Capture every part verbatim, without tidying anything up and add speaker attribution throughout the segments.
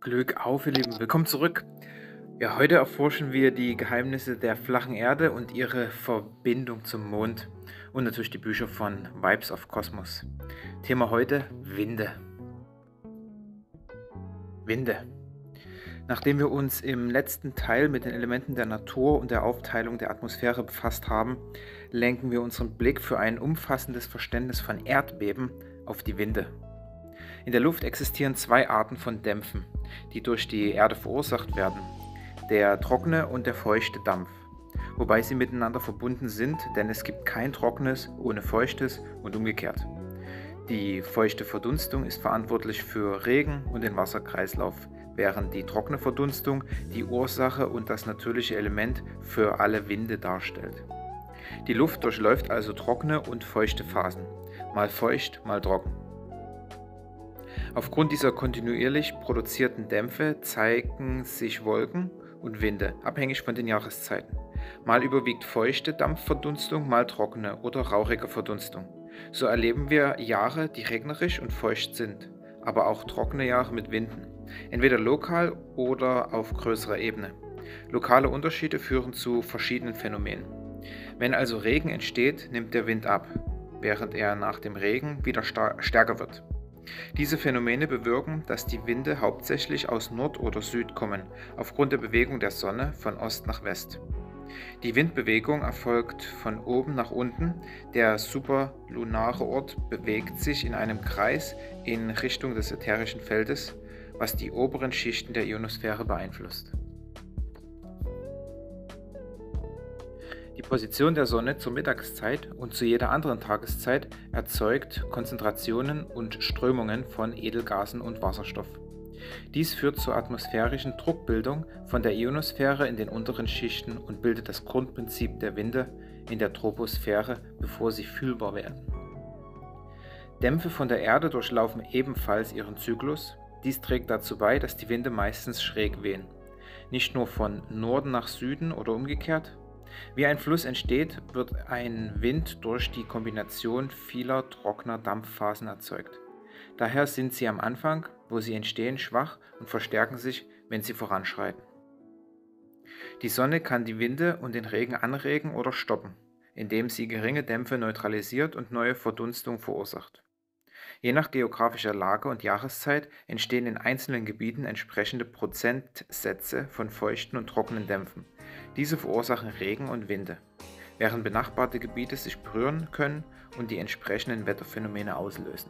Speaker 1: Glück auf, ihr Lieben. Willkommen zurück. Ja, heute erforschen wir die Geheimnisse der flachen Erde und ihre Verbindung zum Mond und natürlich die Bücher von Vibes of Cosmos. Thema heute: Winde. Winde. Nachdem wir uns im letzten Teil mit den Elementen der Natur und der Aufteilung der Atmosphäre befasst haben, lenken wir unseren Blick für ein umfassendes Verständnis von Erdbeben auf die Winde. In der Luft existieren zwei Arten von Dämpfen, die durch die Erde verursacht werden: der trockene und der feuchte Dampf, wobei sie miteinander verbunden sind, denn es gibt kein trockenes ohne feuchtes und umgekehrt. Die feuchte Verdunstung ist verantwortlich für Regen und den Wasserkreislauf, während die trockene Verdunstung die Ursache und das natürliche Element für alle Winde darstellt. Die Luft durchläuft also trockene und feuchte Phasen, mal feucht, mal trocken. Aufgrund dieser kontinuierlich produzierten Dämpfe zeigen sich Wolken und Winde, abhängig von den Jahreszeiten. Mal überwiegt feuchte Dampfverdunstung, mal trockene oder rauchige Verdunstung. So erleben wir Jahre, die regnerisch und feucht sind, aber auch trockene Jahre mit Winden, entweder lokal oder auf größerer Ebene. Lokale Unterschiede führen zu verschiedenen Phänomenen. Wenn also Regen entsteht, nimmt der Wind ab, während er nach dem Regen wieder stärker wird. Diese Phänomene bewirken, dass die Winde hauptsächlich aus Nord oder Süd kommen, aufgrund der Bewegung der Sonne von Ost nach West. Die Windbewegung erfolgt von oben nach unten. Der superlunare Ort bewegt sich in einem Kreis in Richtung des ätherischen Feldes, was die oberen Schichten der Ionosphäre beeinflusst. Die Position der Sonne zur Mittagszeit und zu jeder anderen Tageszeit erzeugt Konzentrationen und Strömungen von Edelgasen und Wasserstoff. Dies führt zur atmosphärischen Druckbildung von der Ionosphäre in den unteren Schichten und bildet das Grundprinzip der Winde in der Troposphäre, bevor sie fühlbar werden. Dämpfe von der Erde durchlaufen ebenfalls ihren Zyklus. Dies trägt dazu bei, dass die Winde meistens schräg wehen. Nicht nur von Norden nach Süden oder umgekehrt. Wie ein Fluss entsteht, wird ein Wind durch die Kombination vieler trockener Dampfphasen erzeugt. Daher sind sie am Anfang, wo sie entstehen, schwach und verstärken sich, wenn sie voranschreiten. Die Sonne kann die Winde und den Regen anregen oder stoppen, indem sie geringe Dämpfe neutralisiert und neue Verdunstung verursacht. Je nach geografischer Lage und Jahreszeit entstehen in einzelnen Gebieten entsprechende Prozentsätze von feuchten und trockenen Dämpfen. Diese verursachen Regen und Winde, während benachbarte Gebiete sich berühren können und die entsprechenden Wetterphänomene auslösen.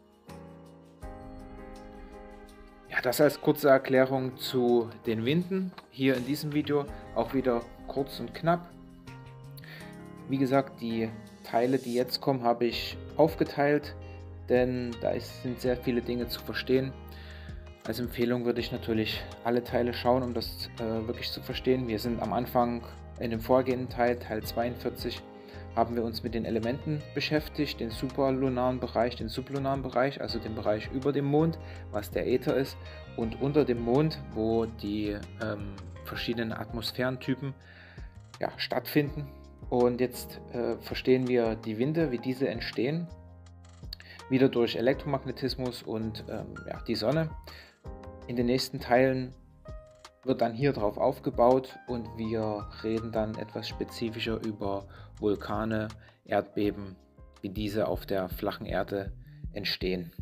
Speaker 1: Ja, das als kurze Erklärung zu den Winden hier in diesem Video, auch wieder kurz und knapp. Wie gesagt, die Teile, die jetzt kommen, habe ich aufgeteilt, denn da sind sehr viele Dinge zu verstehen. Als Empfehlung würde ich natürlich alle Teile schauen, um das äh, wirklich zu verstehen. Wir sind am Anfang in dem vorgehenden Teil, Teil zweiundvierzig, haben wir uns mit den Elementen beschäftigt, den superlunaren Bereich, den sublunaren Bereich, also den Bereich über dem Mond, was der Äther ist, und unter dem Mond, wo die ähm, verschiedenen Atmosphärentypen ja, stattfinden. Und jetzt äh, verstehen wir die Winde, wie diese entstehen, wieder durch Elektromagnetismus und ähm, ja, die Sonne. In den nächsten Teilen wird dann hier drauf aufgebaut und wir reden dann etwas spezifischer über Vulkane, Erdbeben, wie diese auf der flachen Erde entstehen.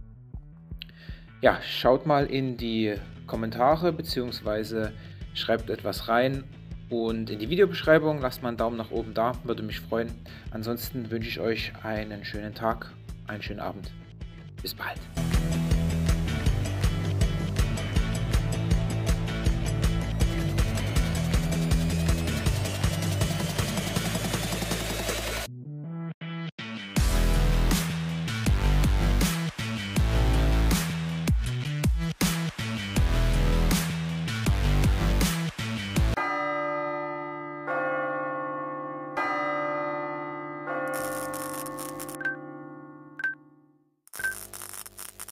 Speaker 1: Ja, schaut mal in die Kommentare bzw. schreibt etwas rein und in die Videobeschreibung lasst mal einen Daumen nach oben da, würde mich freuen. Ansonsten wünsche ich euch einen schönen Tag, einen schönen Abend. Bis bald.